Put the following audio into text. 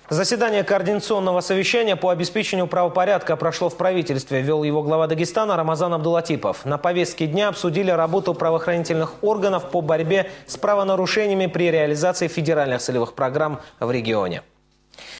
Заседание координационного совещания по обеспечению правопорядка прошло в правительстве. Вел его глава Дагестана Рамазан Абдулатипов. На повестке дня обсудили работу правоохранительных органов по борьбе с правонарушениями при реализации федеральных целевых программ в регионе.